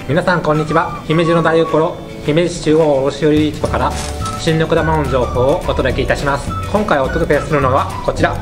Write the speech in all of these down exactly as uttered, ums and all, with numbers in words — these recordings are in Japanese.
皆さんこんにちは。姫路の台所、姫路市中央卸売市場から新緑玉の情報をお届けいたします。今回お届けするのはこちら、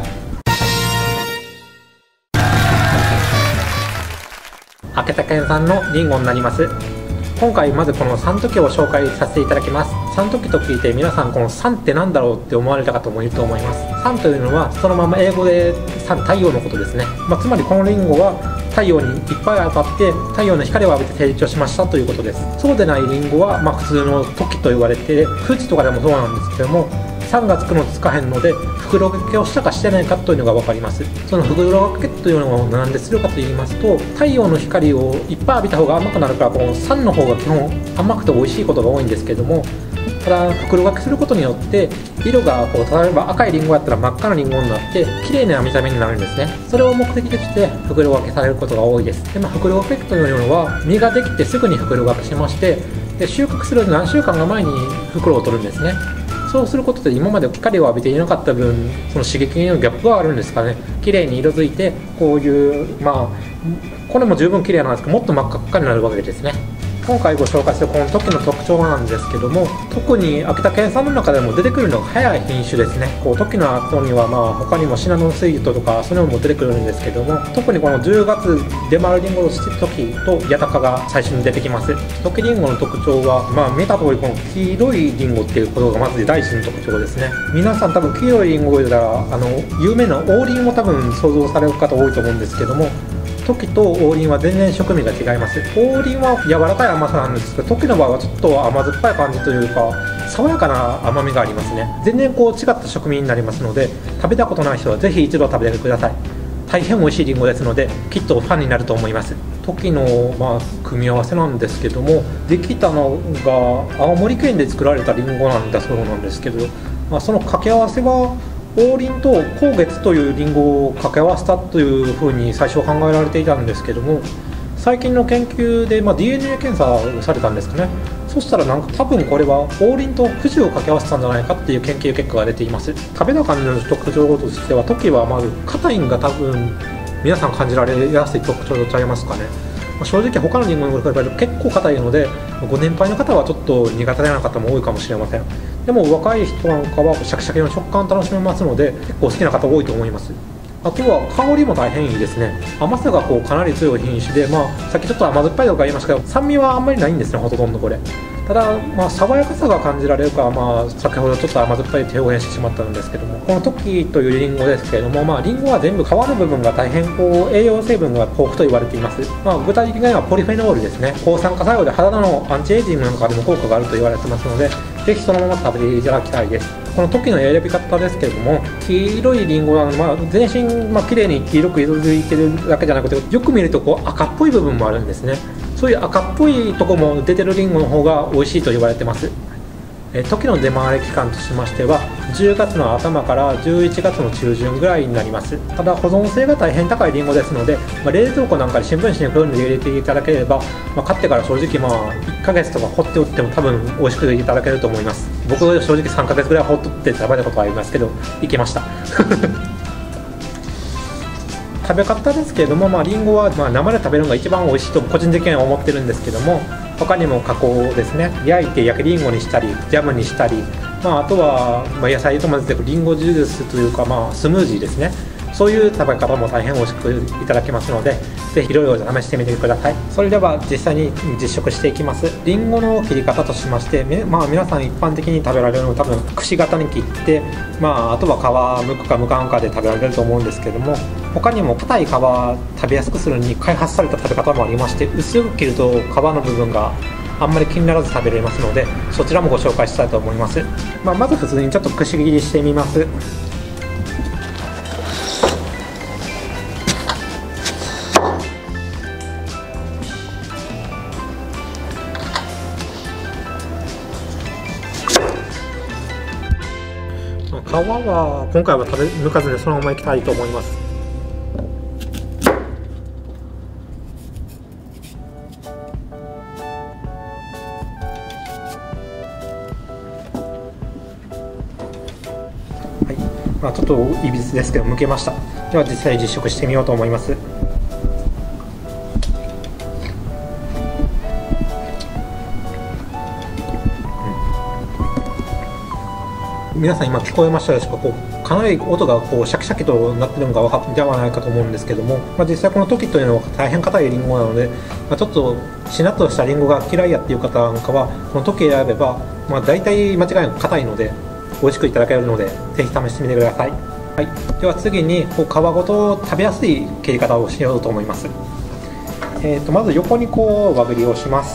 秋田県産のリンゴになります。今回まずこの三時を紹介させていただきます。三時と聞いて皆さんこの三って何だろうって思われた方もいると思います。三というのはそのまま英語で三、太陽のことですね。まあ、つまりこのリンゴは太陽にいっぱい当たって太陽の光を浴びて成長しましたということです。そうでないリンゴはまあ普通の時と言われて、富士とかでもそうなんですけども、さんがつくのつかへんので袋掛けをしたかしてないかというのが分かります。その袋掛けというのを何でするかと言いますと、太陽の光をいっぱい浴びた方が甘くなるから、このさんの方が基本甘くて美味しいことが多いんですけども、ただ袋掛けすることによって色がこう、例えば赤いリンゴだったら真っ赤なリンゴになって綺麗な見た目になるんですね。それを目的として袋掛けされることが多いです。で、まあ、袋掛けというのは実ができてすぐに袋掛けしまして、で収穫する何週間か前に袋を取るんですね。そうすることで今まで光を浴びていなかった分、その刺激のギャップがあるんですかね。綺麗に色づいて、こういうまあこれも十分綺麗なんですけど、もっと真っ赤っかになるわけですね。今回ご紹介するこの時の特徴なんですけども、特に秋田県産の中でも出てくるのが早い品種ですね。こう時の後にはまあ他にもシナノスイートとかそういうのも出てくるんですけども、特にこのじゅうがつ出回るリンゴの時と八高が最初に出てきます。時リンゴの特徴は、まあ見た通りこの黄色いリンゴっていうことがまず第一の特徴ですね。皆さん多分黄色いリンゴであの有名な王林を多分想像される方多いと思うんですけども、時と王林は全然食味が違います。王林は柔らかい甘さなんですけど、時の場合はちょっと甘酸っぱい感じというか爽やかな甘みがありますね。全然こう違った食味になりますので、食べたことない人はぜひ一度食べてください。大変美味しいリンゴですので、きっとファンになると思います。時の、まあ、組み合わせなんですけども、できたのが青森県で作られたリンゴなんだそうなんですけど、まあ、その掛け合わせは王林と紅月というリンゴを掛け合わせたというふうに最初は考えられていたんですけども、最近の研究で、まあ、ディーエヌエー 検査をされたんですかね。そしたらなんか多分これは王林と富士を掛け合わせたんじゃないかっていう研究結果が出ています。食べた感じの特徴としては、時はまず硬いんが多分皆さん感じられやすい特徴とちゃいますかね。正直他のリンゴに比べると結構硬いので、ご年配の方はちょっと苦手な方も多いかもしれません。でも若い人なんかはシャキシャキの食感を楽しめますので、結構好きな方多いと思います。あとは香りも大変いいですね。甘さがこうかなり強い品種で、まあ、さっきちょっと甘酸っぱいとか言いましたけど、酸味はあんまりないんですね、ほとんどこれ。ただ、まあ、爽やかさが感じられるから、まあ、先ほどちょっと甘酸っぱいって表現してしまったんですけども、この時というリンゴですけれども、まあ、リンゴは全部皮の部分が大変こう栄養成分が豊富と言われています。まあ、具体的にはポリフェノールですね。抗酸化作用で肌のアンチエイジングなんかでも効果があると言われてますので、ぜひそのまま食べていただきたいです。この時の選び方ですけれども、黄色いリンゴは、まあ、全身、まあ、綺麗に黄色く色づいてるだけじゃなくて、よく見るとこう赤っぽい部分もあるんですね。そういう赤っぽいところも出てるリンゴの方が美味しいと言われてます。え時の出回り期間としましてはじゅうがつの頭からじゅういちがつの中旬ぐらいになります。ただ保存性が大変高いリンゴですので、まあ、冷蔵庫なんかに新聞紙にこういうの入れていただければ、まあ、買ってから正直まあいっかげつとか放っておっても多分美味しくいただけると思います。僕は正直さんかげつぐらい放っとって食べたことはありますけど、いけました食べ方ですけれども、まあ、リンゴはまあ生で食べるのが一番美味しいと個人的には思ってるんですけども、他にも加工ですね、焼いて焼きリンゴにしたりジャムにしたり、まあ、あとはまあ野菜と混ぜてリンゴジュースというか、まあ、スムージーですね。そういう食べ方も大変美味しくいただけますので、ぜひいろいろ試してみてください。それでは実際に実食していきます。リンゴの切り方としまして、まあ、皆さん一般的に食べられるのは多分くし形に切って、まあ、あとは皮剥くか剥かんかで食べられると思うんですけども、他にも硬い皮食べやすくするに開発された食べ方もありまして、薄く切ると皮の部分があんまり気にならず食べれますので、そちらもご紹介したいと思います。まあ、まず普通にちょっとくし切りしてみます。皮は今回は食べ抜かずにそのままいきたいと思います。はい、まあ、ちょっといびつですけど剥けました。では実際実食してみようと思います。 皆さん今聞こえましたでしょうか。こうかなり音がこうシャキシャキとなってるのが分かるではないかと思うんですけども、まあ、実際この時というのは大変硬いリンゴなので、まあ、ちょっとしなっとしたリンゴが嫌いやっていう方なんかはこの時選べば、まあ、大体間違いなく硬いので美味しくいただけるので、ぜひ試してみてください。はい、では次にこう皮ごと食べやすい切り方をしようと思います。えー、とまず横にこう輪切りをします。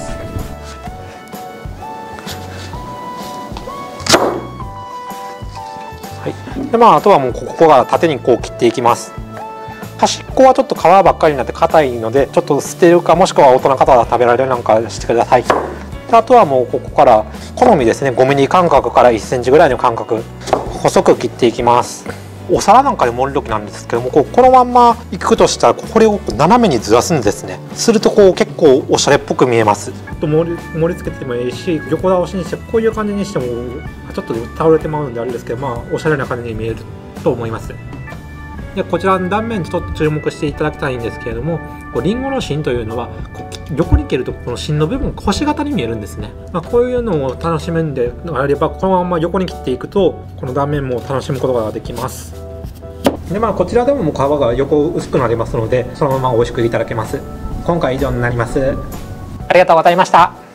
はい、でまあ、あとはもうここが縦にこう切っていきます。端っこはちょっと皮ばっかりになって硬いので、ちょっと捨てるかもしくは大人の方は食べられるなんかしてください。であとはもうここから好みですね、ごミリ間隔からいっセンチぐらいの間隔細く切っていきます。お皿なんかで盛る時なんですけども、こうこのまんまいくとしたらこれを斜めにずらすんですね。するとこう結構おしゃれっぽく見えます。と盛り盛り付けてもいいし、横倒しにしてこういう感じにしてもちょっと倒れてまうんであれですけど、まあおしゃれな感じに見えると思います。でこちらの断面ちょっと注目していただきたいんですけれども、こうリンゴの芯というのはこう横に切るとこの芯の部分星型に見えるんですね。まあ、こういうのを楽しむんであれば、このまま横に切っていくとこの断面も楽しむことができます。でまあこちらでももう皮が横薄くなりますので、そのまま美味しくいただけます。今回以上になります。ありがとうございました。